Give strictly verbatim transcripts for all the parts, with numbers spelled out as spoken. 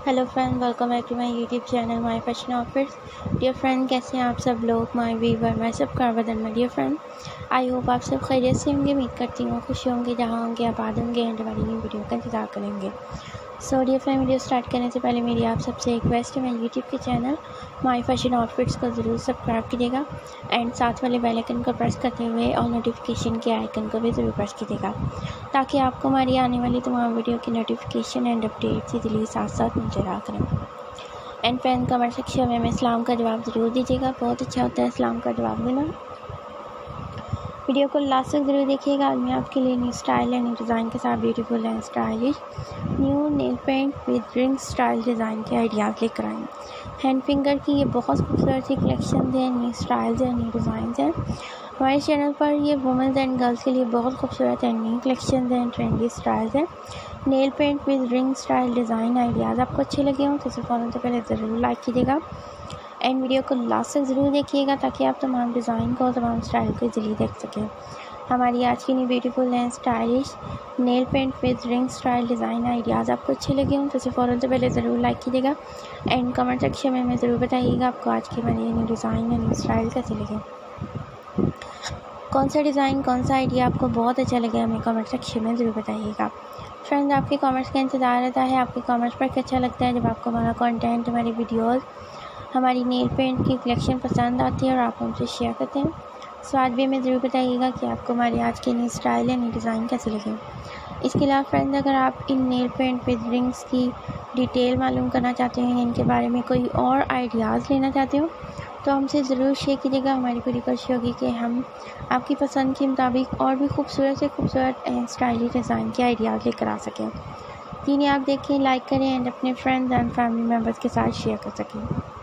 Hello friend, welcome back to my YouTube channel my fashion outfits. Dear friend, कैसे हैं आप सब लोग, my viewer, my subscriber my dear friend. I hope आप सब खैरियत से होंगे। उम्मीद करती हूँ खुश होंगे, जहाँ होंगे आबाद होंगे एंड हमारी न्यू वीडियो का इंतजार करेंगे। So dear friend, video start करने से पहले मेरी आप सबसे रिक्वेस्ट है, मेरे यूट्यूब के चैनल माय फैशन आउटफिट्स को ज़रूर सब्सक्राइब कीजिएगा एंड साथ वाले बेल आइकन को प्रेस करते हुए और नोटिफिकेशन के आइकन को भी ज़रूर प्रेस कीजिएगा, ताकि आपको हमारी आने वाली तमाम वीडियो की नोटिफिकेशन एंड अपडेट्स इजीली साथ साथ मिलते रहा करें। एंड फ्रेंड, कमेंट सेक्शन में हमें इस्लाम का जवाब ज़रूर दीजिएगा, बहुत अच्छा होता है इस्लाम का जवाब देना। वीडियो को लास्ट तक ज़रूर देखिएगा। आज मैं आपके लिए new style and new design के साथ beautiful and stylish new nail paint with ring style design के आइडियाज़ लेकर आए। हैंड फिंगर की ये बहुत खूबसूरत सी कलेक्शन है, न्यू स्टाइल्स हैं, न्यू डिज़ाइन हैं। हमारे चैनल पर ये वुमेंस एंड गर्ल्स के लिए बहुत खूबसूरत एंड न्यू कलेक्शन हैं, ट्रेंडी स्टाइल्स हैं। Nail paint with ring style design ideas आपको अच्छे लगे हों तो इसे फॉलो से पहले ज़रूर लाइक कीजिएगा एंड वीडियो को लास्ट तक ज़रूर देखिएगा, ताकि आप तमाम डिज़ाइन को तमाम स्टाइल को इजीली देख सकें। हमारी आज की new beautiful and stylish nail paint with ring style design ideas आपको अच्छे लगे हों तो इसे फ़ौरन से पहले ज़रूर लाइक कीजिएगा एंड कमेंट सेक्शन में हमें ज़रूर बताइएगा आपको आज की हमारी न्यू डिज़ाइन या न्यू स्टाइल कैसे लगे। कौन सा डिज़ाइन, कौन सा आइडिया आपको बहुत अच्छा लगे, हमें कमेंट सेक्शन में ज़रूर बताइएगा। फ्रेंड्स, आपके कमेंट्स का इंतज़ार रहता है। आपके कमेंट्स पर अच्छा लगता है जब आपको हमारा कंटेंट, हमारी वीडियोस, हमारी नेल पेंट की कलेक्शन पसंद आती है और आप हमसे शेयर करते हैं। स्वाद भी हमें ज़रूर बताइएगा कि आपको हमारे आज के न्यू स्टाइल या न्यू डिज़ाइन कैसे लगे। इसके अलावा फ्रेंड्स, अगर आप इन नेल पेंट विद रिंग्स की डिटेल मालूम करना चाहते हैं, इनके बारे में कोई और आइडियाज़ लेना चाहते हो तो हमसे ज़रूर शेयर कीजिएगा। हमारी पूरी कोशिश होगी कि हम आपकी पसंद के मुताबिक और भी खूबसूरत से खूबसूरत एंड स्टाइलिश डिज़ाइन के आइडियाज़ लेकर आ सकें, जिन्हें आप देखें, लाइक करें एंड अपने फ्रेंड्स एंड फैमिली मेम्बर्स के साथ शेयर कर सकें।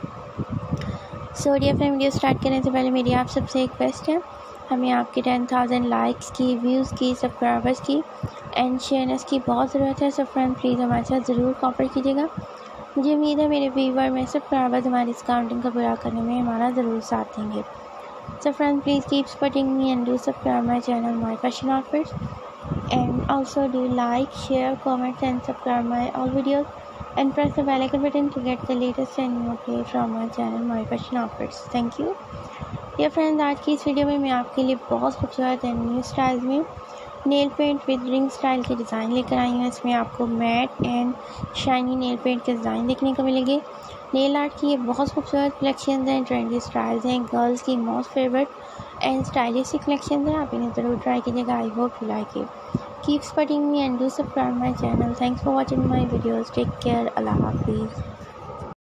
So dear friend, video start करने से पहले मेरी आप सबसे रिक्वेस्ट है, हमें आपके टेन थाउजेंड लाइक्स की, व्यूज़ की, सब्सक्राइबर्स की एंड शेयरनेस की बहुत ज़रूरत है। सो फ्रेंड, प्लीज़ हमारे साथ ज़रूर कोऑपरेट कीजिएगा। मुझे उम्मीद है मेरे व्यूवर में सब्सक्राइबर्स हमारी इस काउंटिंग को पूरा करने में हमारा ज़रूर साथ देंगे। सो फ्रेंड, please keep supporting me and do subscribe my channel my fashion outfits and also do like, share, comment and subscribe my all videos and press the bell icon button to get the latest and new update from my channel my fashion outfits. Thank you dear friends। आज की इस video में मैं आपके लिए बहुत खूबसूरत and new styles में nail paint with ring style के डिज़ाइन लेकर आई हूँ। इसमें आपको matte and shiny nail paint के डिज़ाइन देखने को मिलेंगे। नेल आर्ट की ये बहुत खूबसूरत कलेक्शन हैं, ट्रेंडी स्टाइल्स हैं, गर्ल्स की most favourite and stylish collection है। आप इन्हें ज़रूर ट्राई कीजिएगा। I hope you like it. Keep supporting me and do subscribe my channel. Thanks for watching my videos. Take care. Allah Hafiz.